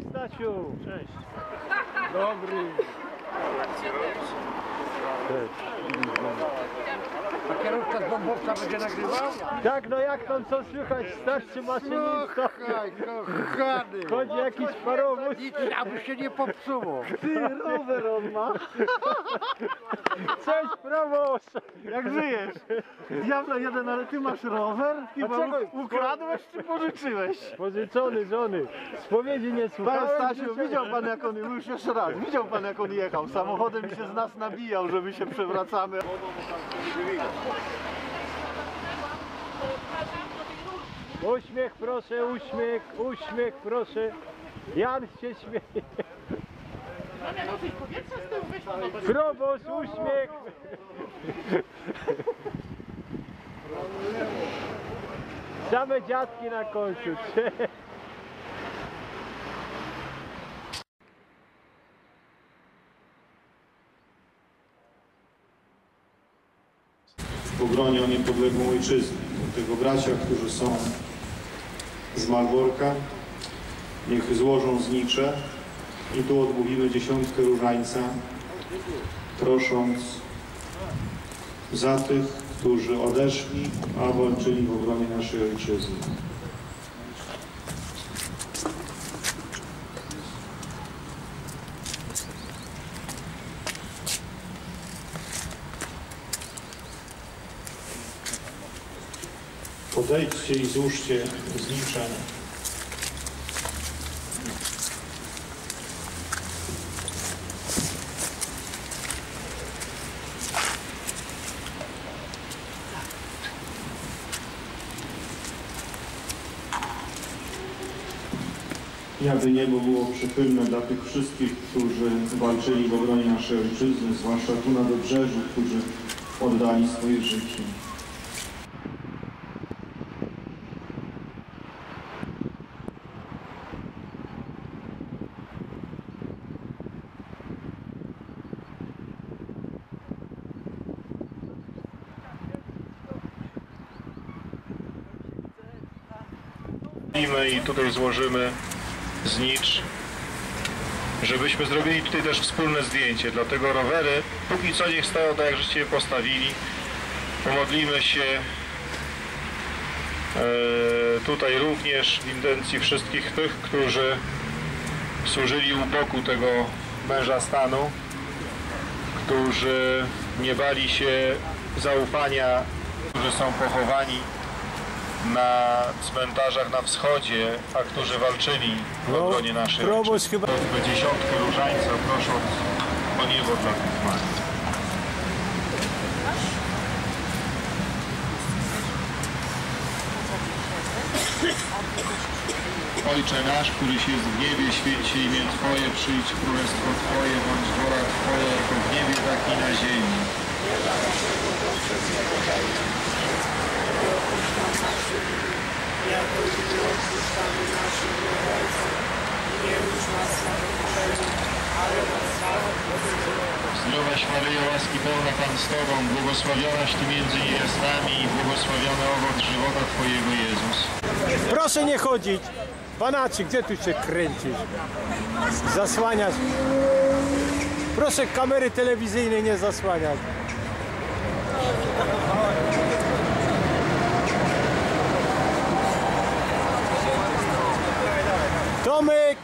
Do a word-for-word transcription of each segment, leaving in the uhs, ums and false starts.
Cześć Stasiu! Cześć. Dobry. Cześć. A kierowca z bombowca będzie nagrywał? Tak, no jak tam co słychać? Starszy maszynista. Kochaj, kochany. Chodzi jakiś parowóz. Nic, aby się nie popsuło. Ty, rower on ma. Cześć proboszcz. Jak żyjesz? Diablo jeden, ale ty masz rower? Chyba czego? ukradłeś czy pożyczyłeś? Pożyczony żony. Spowiedzi nie Panie słuchałem. Stasiu, widział pan jak on, już jeszcze raz, widział pan jak on jechał, samochodem się z nas nabijał, że my się przewracamy. Uśmiech proszę, uśmiech, uśmiech proszę. Jan się śmieje. Proboszcz, uśmiech. Same dziadki na końcu. W obronie o niepodległą ojczyznę. Do tego bracia, którzy są z Malborka, niech złożą znicze i tu odmówimy dziesiątkę różańca, prosząc za tych, którzy odeszli, a walczyli w obronie naszej ojczyzny. Podejdźcie i złóżcie znicze. I aby niebo było przychylne dla tych wszystkich, którzy walczyli w obronie naszej ojczyzny, zwłaszcza tu na Wybrzeżu, którzy oddali swoje życie. I tutaj złożymy znicz, żebyśmy zrobili tutaj też wspólne zdjęcie. Dlatego rowery póki co niech stoją tak, jak żeście je postawili. Pomodlimy się e, tutaj również w intencji wszystkich tych, którzy służyli u boku tego męża stanu, którzy nie bali się zaufania, którzy są pochowani na cmentarzach na wschodzie, a którzy walczyli w obronie naszej ojczyzny. Chyba... Dziesiątkę różańca, prosząc o niebo dla tych mań. Ojcze nasz, któryś jest w niebie, święć się imię Twoje, przyjdź królestwo Twoje, bądź wola Twoja, jako w niebie, tak i na ziemi. Zdrowaś Maryjo, łaski pełna Pan z Tobą, błogosławionaś Ty między niewiastami i błogosławiony owoc żywota Twojego, Jezus. Proszę nie chodzić. Panaczy, gdzie tu się kręcisz? Zasłaniać. Proszę kamery telewizyjnej nie zasłaniać. Tomek!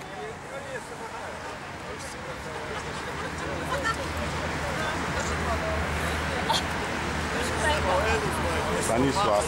Stanisław.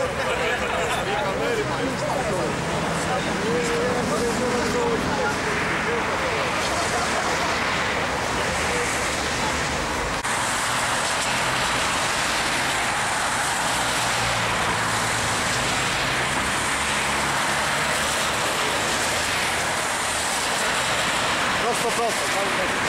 Prosto, prosto.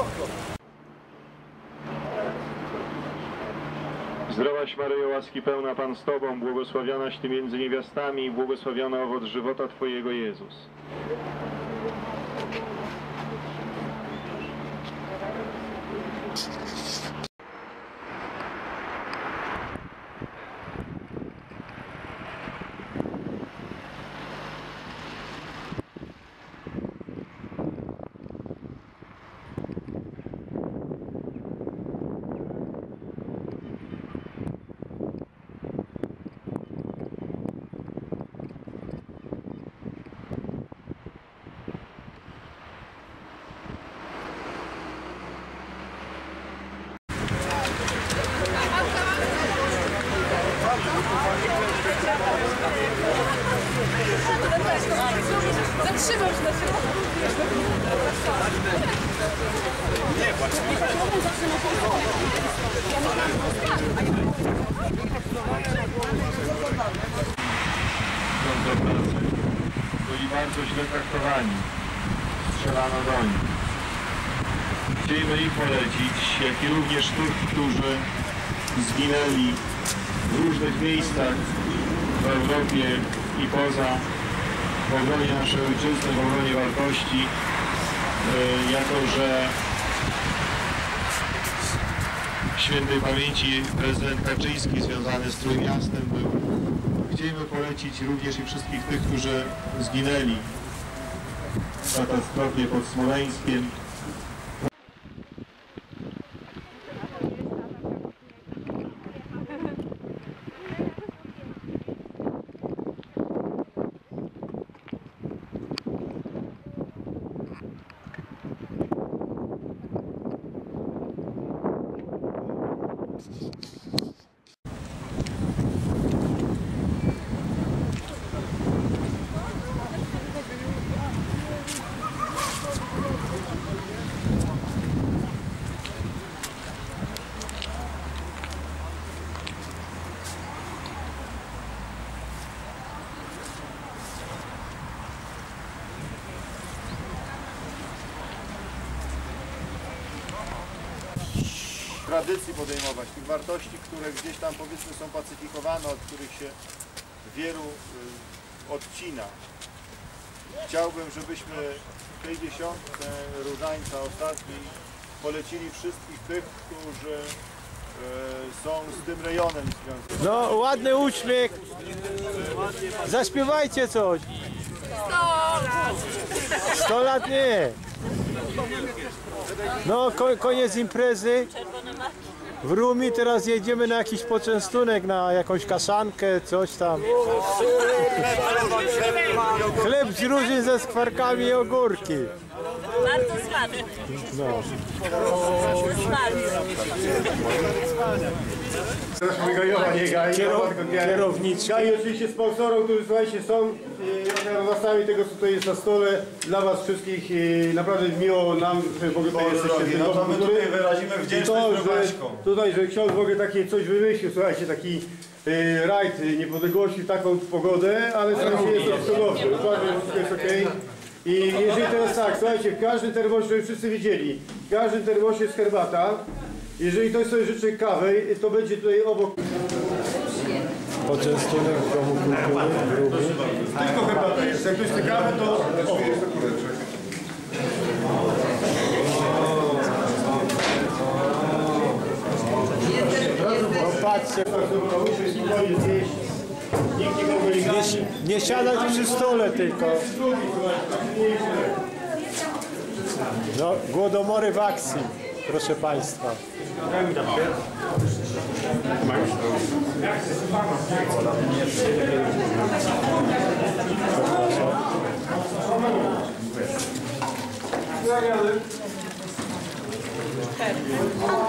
Zdrowaś Maryjo, łaski pełna Pan z Tobą, błogosławionaś Ty między niewiastami i błogosławiony owoc żywota Twojego Jezus. Zatrzymał się na Byli bardzo źle traktowani. Strzelano do nich. Chcielibyśmy ich polecić, jak i również tych, którzy zginęli w różnych miejscach w Europie i poza, w obronie naszej ojczyzny, w obronie wartości, yy, jako że świętej pamięci prezydent Kaczyński związany z Trójmiastem był. Chcielibyśmy polecić również i wszystkich tych, którzy zginęli w katastrofie pod Smoleńskiem. Tradycji podejmować, tych wartości, które gdzieś tam powiedzmy są pacyfikowane, od których się wielu y, odcina. Chciałbym, żebyśmy w tej dziesiątce różańca ostatniej polecili wszystkich tych, którzy y, są z tym rejonem związani. No, ładny uśmiech. Zaśpiewajcie coś. Sto lat nie. No, ko koniec imprezy. W Rumi teraz jedziemy na jakiś poczęstunek, na jakąś kaszankę, coś tam. Chleb z róży ze skwarkami i ogórki. Bardzo smaczny. No. Kierow kierowniczy. Ja i oczywiście sponsorów, którzy słuchajcie są rozwiązami tego, co tutaj jest na stole, dla was wszystkich i naprawdę miło nam, że w ogóle tutaj jesteście. No to my tutaj wyrazimy wdzięczność Drogaśką. Tutaj, że ksiądz w ogóle takie coś wymyślił, słuchajcie, taki y, rajd niepodległości w taką pogodę, ale słuchajcie, jest to wszystko dobrze, uważam, że wszystko jest okej. I jeżeli teraz tak, słuchajcie, w każdym termosie, żeby wszyscy widzieli, w każdym termosie jest herbata. Jeżeli ktoś sobie życzy kawy, to będzie tutaj obok. Poczęstunek w Domu Kultury w Rumi. Tylko herbata jest. Jak ktoś chce kawę, to o. No patrzcie, nie, nie siadać przy stole tylko. No, głodomory w akcji, proszę Państwa. Zapraszam.